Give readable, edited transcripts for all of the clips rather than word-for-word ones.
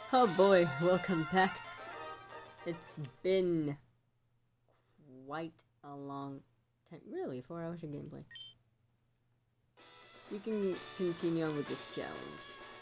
Oh boy, welcome back. It's been quite a long time. Really, 4 hours of gameplay. We can continue on with this challenge.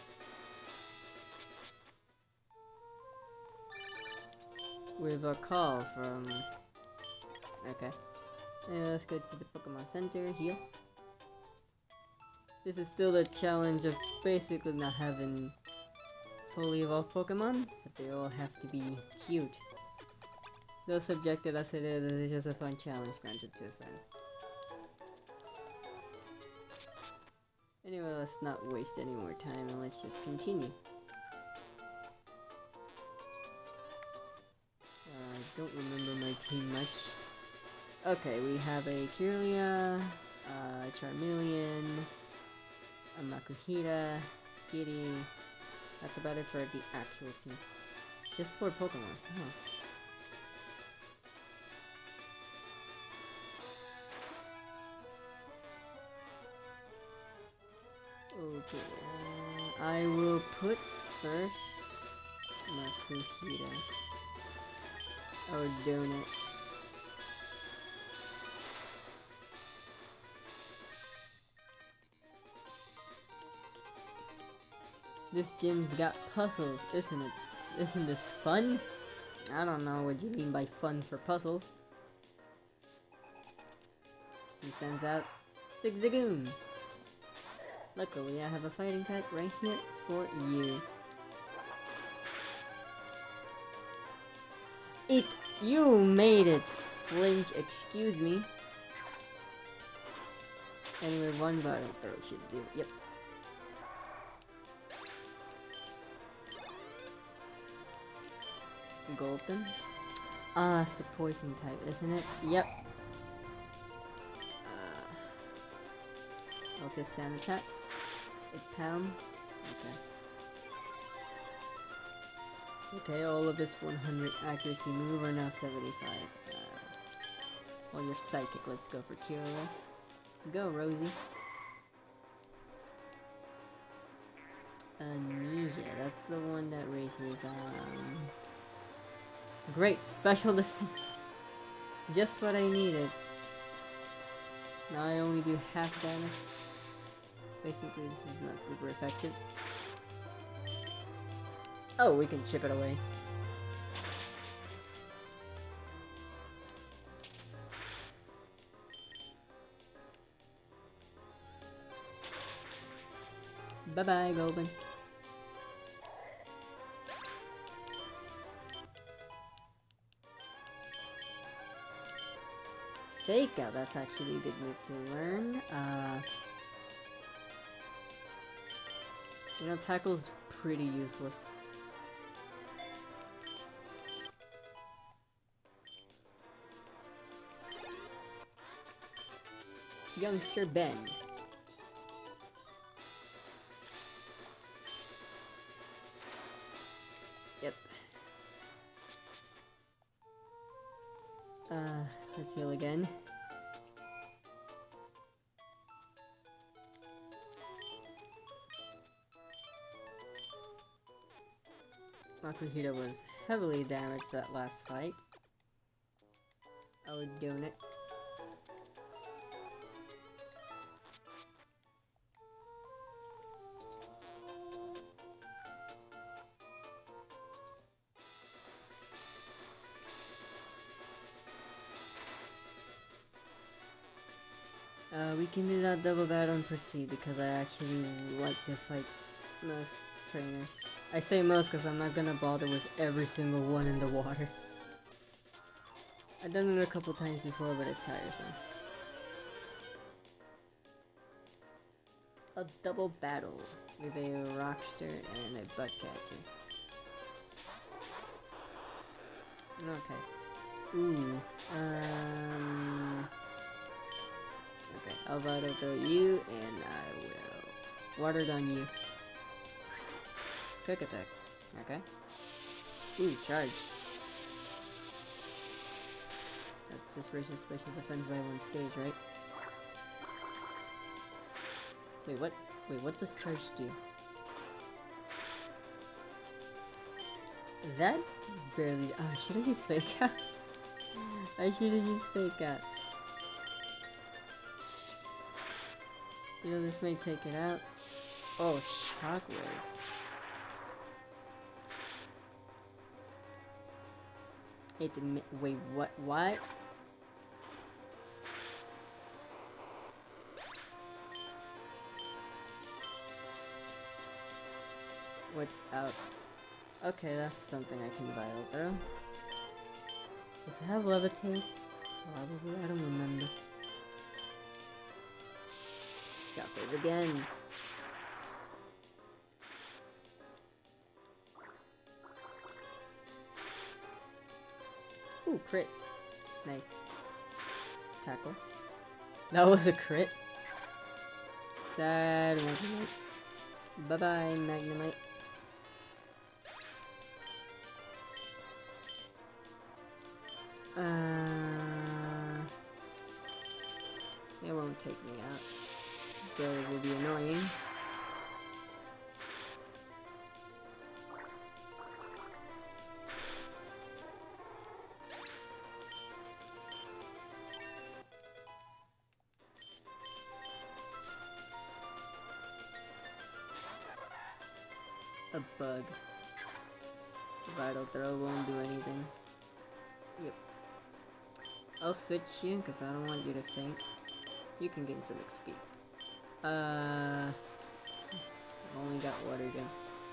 With a call from... Okay. Let's go to the Pokemon Center, heal. This is still the challenge of basically not having fully evolved Pokemon, but they all have to be cute. Though subjective as it is, it's just a fun challenge granted to a friend. Anyway, let's not waste any more time and let's just continue. I don't remember my team much. Okay, we have a Kirlia, Charmeleon, a Makuhita, Skitty. That's about it for the actual team. Just 4 Pokemon, huh? Okay, I will put first Makuhita. Or Donut. This gym's got puzzles, isn't it? Isn't this fun? I don't know what you mean by fun for puzzles. He sends out Zigzagoon. Luckily, I have a fighting type right here for you. You made it! Flinch, excuse me. Anyway, one bottom throw should do. Yep. Golden. Ah, it's the poison type, isn't it? Yep. I'll just sand attack. 8 pound. Okay. Okay, all of his 100 accuracy move are now 75. Well, you're psychic. Let's go for Kirlia. Go, Rosie. Amnesia. That's the one that raises, Great, special defense. Just what I needed. Now I only do half damage. Basically, this is not super effective. Oh, we can chip it away. Bye-bye, Golden. Fake out, that's actually a good move to learn. You know, Tackle's pretty useless. Youngster Ben. Yep. Let's heal again. Makuhita was heavily damaged that last fight. I would doing it. We can do that double battle and proceed because I actually like to fight most trainers. I say most because I'm not gonna bother with every single one in the water. I've done it a couple times before, but it's tiresome. A double battle with a Rockster and a Butt Catcher. Okay. Ooh. Okay, I'll Vital Throw you, and I will Water Gun you. Quick Attack. Okay. Ooh, Charge. That just raises special defense by 1 stage, right? Wait, what? Wait, what does Charge do? That barely. Oh, should I just fake out? I should have just fake out. You know, this may take it out. Oh, shockwave. It didn't. Wait, what? What? What's up? Okay, that's something I can vital throw. Does it have levitate? Probably, I don't remember. Shockwave again. Ooh, crit. Nice. Tackle. That was a crit. Sad Magnemite. Bye-bye, Magnemite. It won't take me out. Though it will be annoying. A bug. Vital throw won't do anything. Yep. I'll switch you because I don't want you to faint. You can gain some XP. I've only got water gun.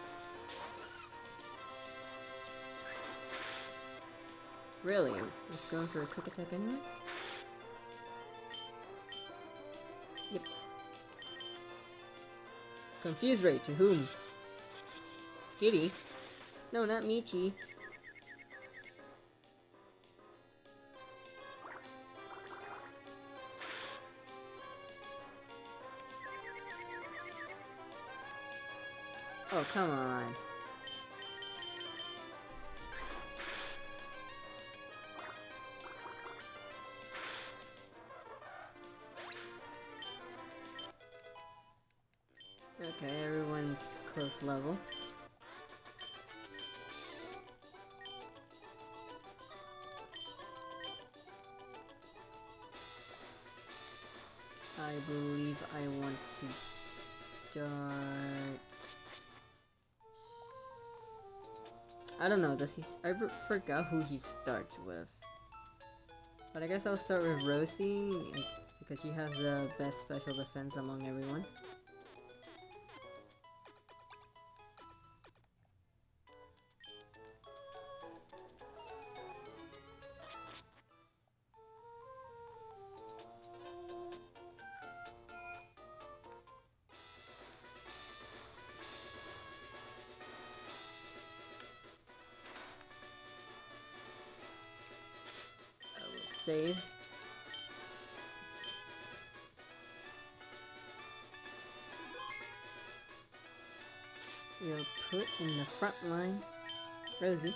Really? It's going for a quick attack anyway? Yep. Confuse Ray to whom? Skitty? No, not Michi. Oh, come on. Okay, everyone's close level. I believe I want to start... I don't know, does he... I forgot who he starts with. But I guess I'll start with Rosie, because she has the best special defense among everyone. Save. We'll put in the front line Rosie.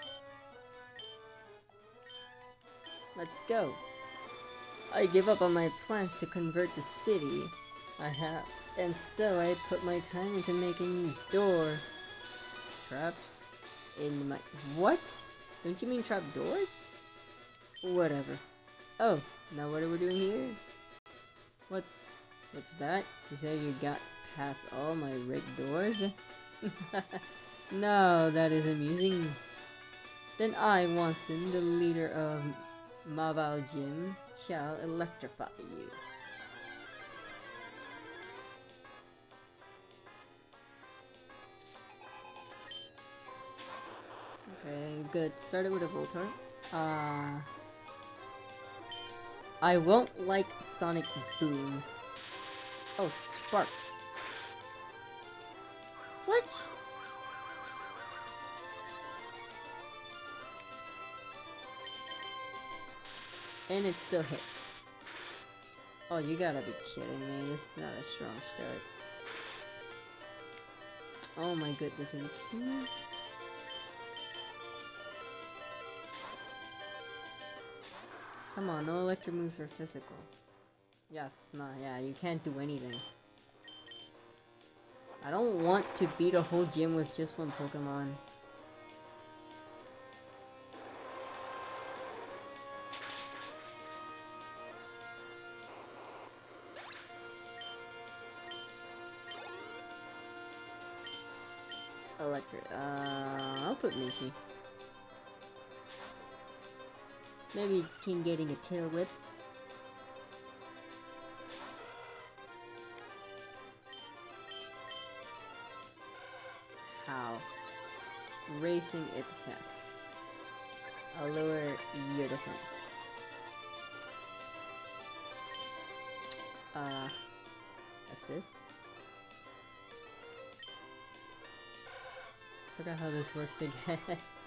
Let's go. I give up on my plans to convert the city and so I put my time into making door traps in my... What? Don't you mean trap doors? Whatever. Oh, now what are we doing here? What's that? You said you got past all my rigged doors? No, that is amusing. Then I, Wanston, the leader of Maval Gym, shall electrify you. Okay, good. Started with a Voltorb. I won't like Sonic Boom. Oh, Sparks. What? And it still hit. Oh, you gotta be kidding me. This is not a strong start. Oh my goodness, are you kidding me? Come on, no electric moves are physical. Yes, no, yeah, you can't do anything. I don't want to beat a whole gym with just one Pokemon. Electric. I'll put Mishi. Maybe King getting a tail whip. How? Raising its attack. I'll lower your defense. Assist? Forgot how this works again.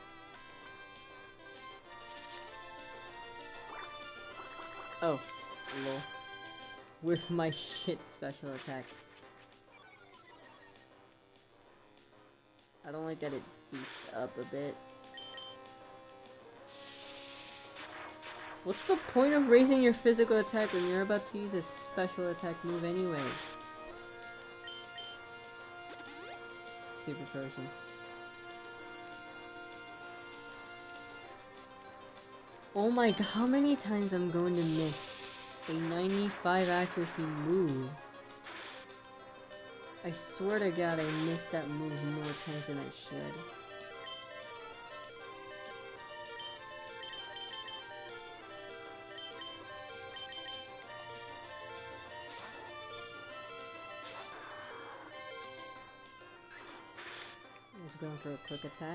Oh, lol. With my shit special attack. I don't like that it beefed up a bit. What's the point of raising your physical attack when you're about to use a special attack move anyway? Super potion. Oh my god, how many times I'm going to miss a 95 accuracy move? I swear to god I missed that move more times than I should. Just going for a quick attack.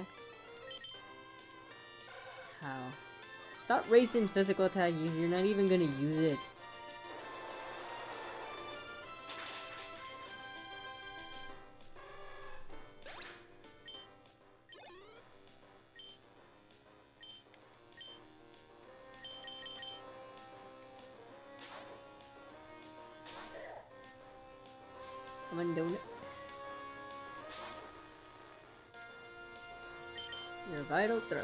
How? Stop raising physical attack if you're not even gonna use it. Come on, donut. Your vital throw.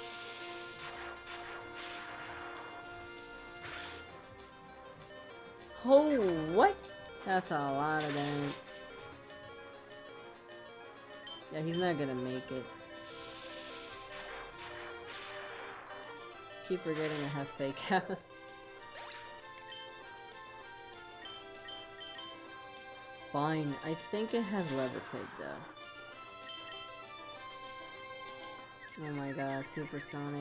Oh, what? That's a lot of damage. Yeah, he's not gonna make it. Keep forgetting I have fake out. Fine, I think it has levitate though. Oh my god, supersonic.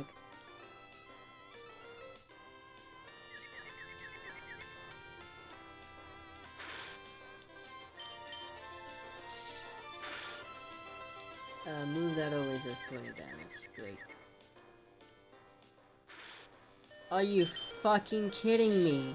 Move that always does 20 damage. Great. Are you fucking kidding me?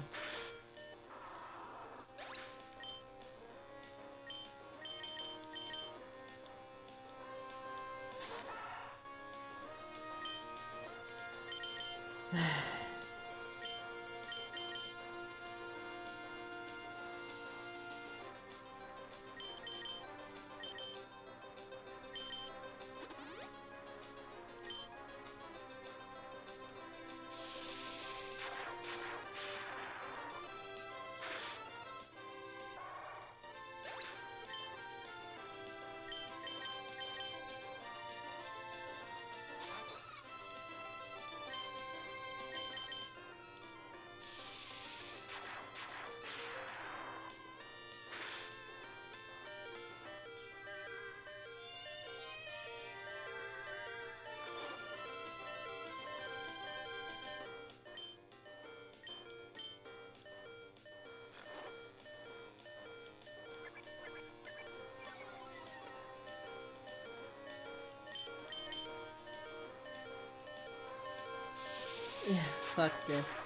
Yeah, fuck this.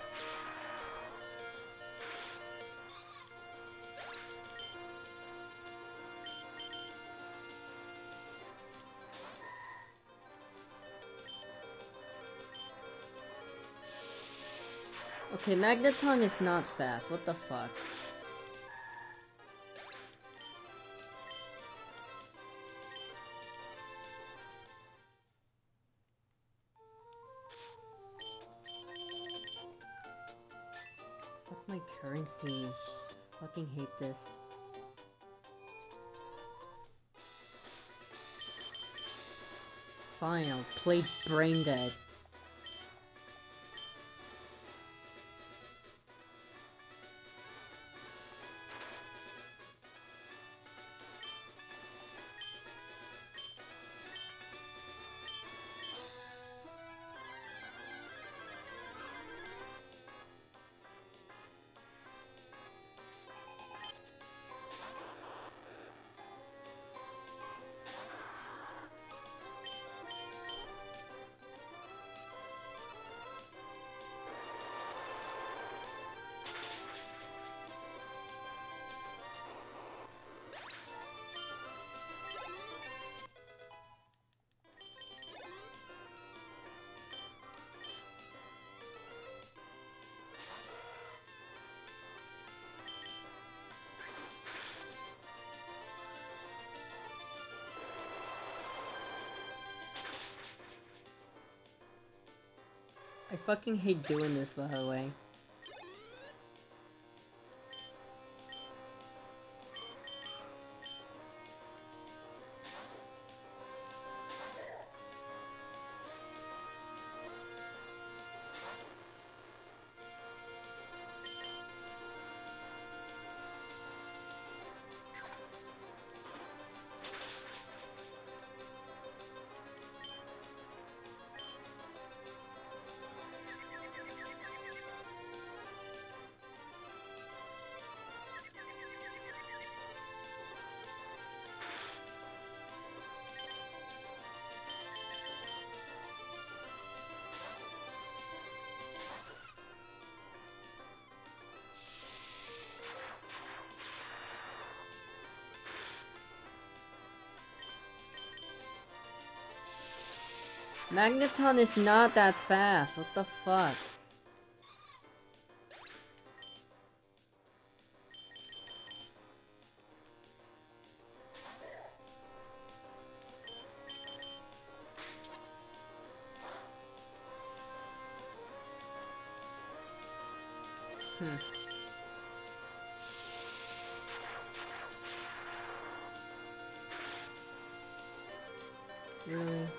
Okay, Magneton is not fast. What the fuck? Fuck my currency. Fucking hate this. Fine, I'll play Brain Dead. I fucking hate doing this, by the way. Magneton is not that fast, what the fuck? Really?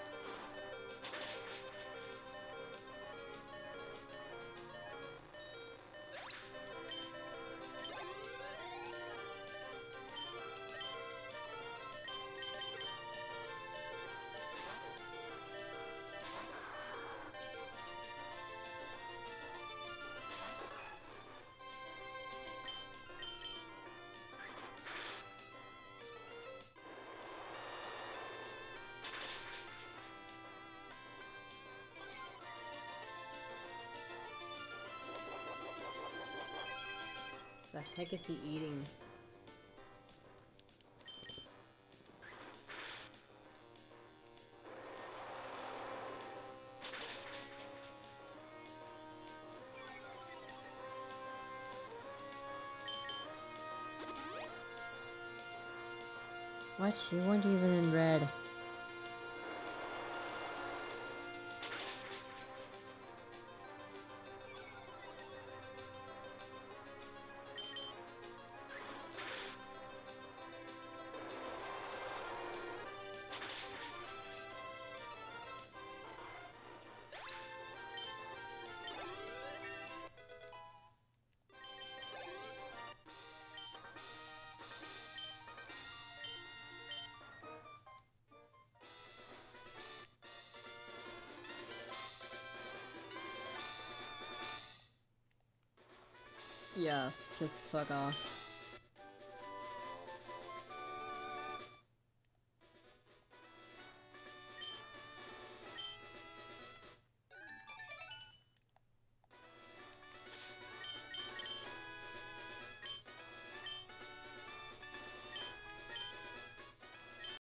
The heck is he eating? What? You weren't even in red. Yeah, just fuck off.